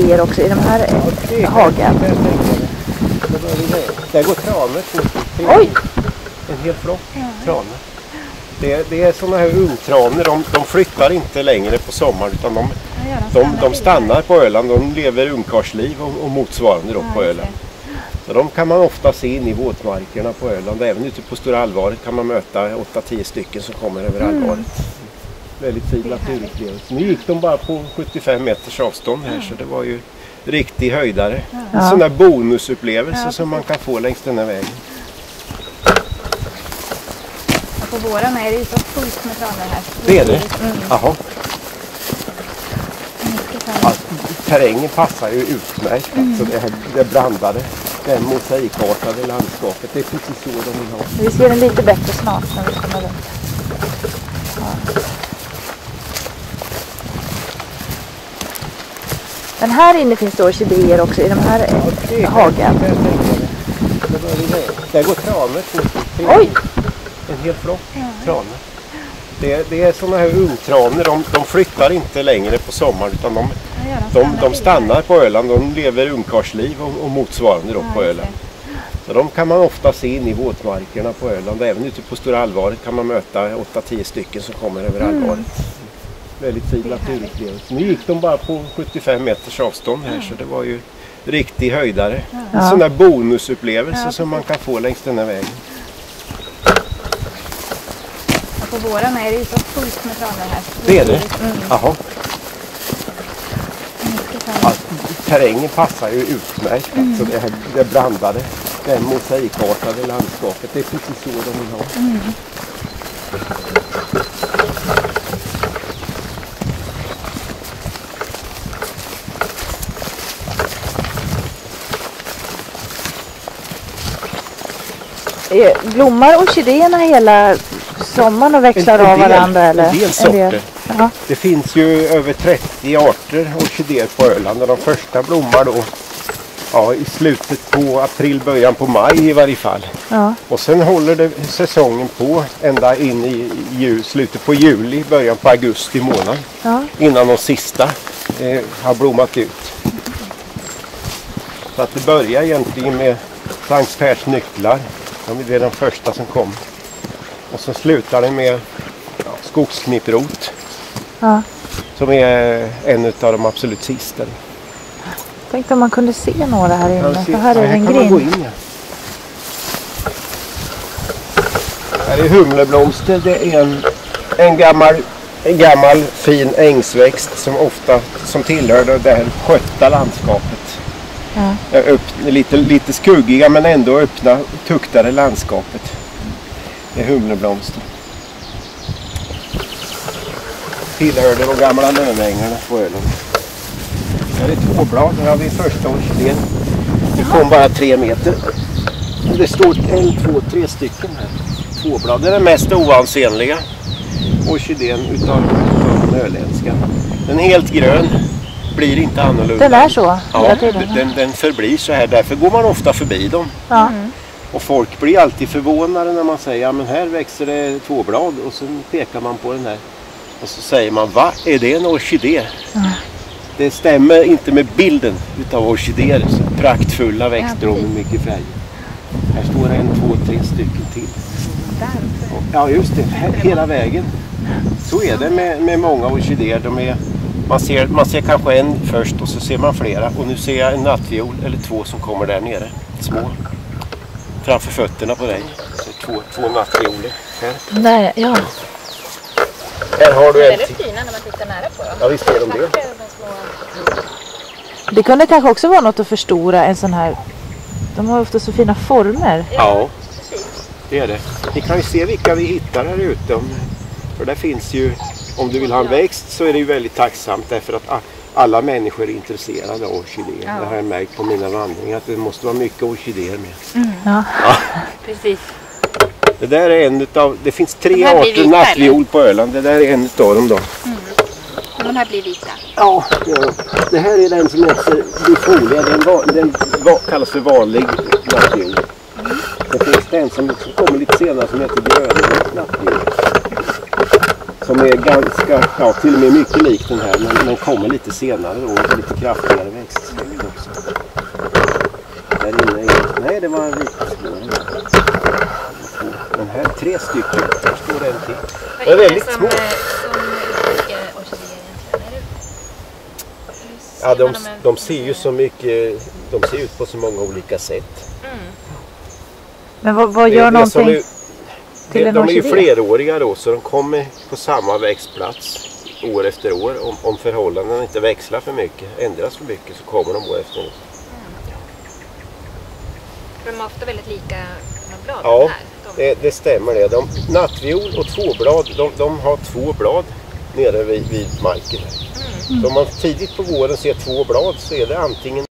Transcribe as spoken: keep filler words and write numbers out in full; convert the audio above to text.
orkidéer också i de här eh, hagen. Där går tranor. Oj! En hel flock tranor. Det, det är sådana här ungtranor, de, de flyttar inte längre på sommaren utan de, de, de stannar på Öland. De lever ungkarlsliv och, och motsvarande då på Öland. Så de kan man ofta se in i våtmarkerna på Öland. Även ute på Stora Alvaret kan man möta åtta tio stycken som kommer över mm. Alvaret. Väldigt fin naturupplevelse. Nu gick de bara på sjuttiofem meters avstånd här, så det var ju riktig höjdare. Ja. En sån där bonusupplevelse ja, som man kan få längs den här vägen. På våren är det ju så fullt med tranor här. Det är det? Mm. Jaha. Ja, terrängen passar ju utmärkt. Mm. Alltså det, här, det blandade, det mosaikartade landskapet. Det är precis så de vill ha. Vi ser den lite bättre snart när vi kommer runt. Ja. Men här inne finns det orkidéer också i de här ja, hagen. Där går tranor. Oj! En hel flock tranor. Det, det är sådana här ungtranor, de, de flyttar inte längre på sommaren utan de, de, de stannar på Öland. De lever ungkarlsliv och, och motsvarande då på Öland. Så de kan man ofta se in i våtmarkerna på Öland. Även ute på Stora Alvaret kan man möta åtta tio stycken som kommer över mm. Alvaret. Väldigt fin naturupplevelse. Nu gick de bara på sjuttiofem meters avstånd här, så det var ju riktig höjdare. Ja. En sån där bonusupplevelse ja, som man kan få längs den här vägen. På våren är det ju så fullt med tranor här. Det är det? Mm. Jaha. Ja, terrängen passar ju utmärkt. Mm. Alltså det, här, det blandade, det mosaikartade landskapet. Det är precis så de vill ha. Mm. Blommar orkidéerna hela sommaren och växlar en, en av del, varandra? Eller? En del sorter. En del. Ja. Det finns ju över trettio arter orkidéer på Öland och de första blommar då ja, i slutet på april, början på maj i varje fall. Ja. Och sen håller det säsongen på ända in i jul, slutet på juli, början på augusti månad. Ja. Innan de sista eh, har blommat ut. Så att det börjar egentligen med Sankt Pers nycklar. Det är den första som kom. Och så slutar det med ja, skogsknipprot. Ja. Som är en av de absolut sista. Tänkte om man kunde se några här inne. Se, för här ja, är här en kan grind. Man gå in, ja. Här är humleblomster. Det är en, en, gammal, en gammal fin ängsväxt som ofta som tillhör det där skötta landskapet. Ja. Upp, lite, lite skuggiga men ändå öppna, tuktade landskapet. Det är humleblomster. Tillhörde de gamla lövängarna på Öland. Det är tvåblad, här har vi första orkidén. Det kom bara tre meter. Det står en, två, tre stycken här. Tvåblad, det är den mest oansenliga orkidén utav den öländska. Den är helt grön. Blir inte annorlunda. Den är så? Ja, den, den förblir så här. Därför går man ofta förbi dem. Ja. Mm. Och folk blir alltid förvånade när man säger ja men här växer det tvåblad och sen pekar man på den här. Och så säger man, va? Är det en orkidé? Mm. Det stämmer inte med bilden utav orkidéer. Praktfulla växter och med mycket färg. Här står en, två, tre stycken till. Och, ja just det, här, hela vägen. Så är det med, med många orkidéer. De är Man ser, man ser kanske en först och så ser man flera. Och nu ser jag en nattviol eller två som kommer där nere. Små. Framför fötterna på dig. Så två, två nattvioler. Här. Där, ja. Här har du en. Det är fina när man tittar nära på dem. Ja, visst är de det. Det kunde kanske också vara något att förstora en sån här. De har ofta så fina former. Ja, det är det. Ni kan ju se vilka vi hittar här ute. För där finns ju... Om du vill ha en växt så är det ju väldigt tacksamt därför att alla människor är intresserade av orkidéer. Ja. Det har jag märkt på mina vandringar att det måste vara mycket orkidéer med. Mm. Ja. Ja. Precis. Det där är en utav, det finns tre arter nattviol på Öland. Det där är en utav dem då. Mm. De här blir vita. Ja, ja, det här är den som heter bifolia. Den, den, den kallas för vanlig nattviol. Mm. Det finns en som kommer lite senare som heter grönviol nattviol. Som är ganska, ja till och med mycket lik den här, men den kommer lite senare då, lite kraftigare växtsätt också. Där inne är, nej det var en vit. Den här tre stycken, där står en till. Vad är är det väldigt som, små. eh, som utmärker orkidéer egentligen? Är det, Ja, de, ser man de ser ju så mycket, de ser ut på så många olika sätt. Mm. Men vad, vad Det- gör det någonting som är- till de, en de är ju orkidé? fleråriga då, så de kommer på samma växtplats år efter år. Om, om förhållandena inte växlar för mycket, ändras för mycket, så kommer de år efter år. De är ofta väldigt lika med bladen Ja, här. De, det, det stämmer det. De, nattviol och tvåblad, de, de har två blad nere vid, vid marken. mm. Så om man tidigt på våren ser två blad så är det antingen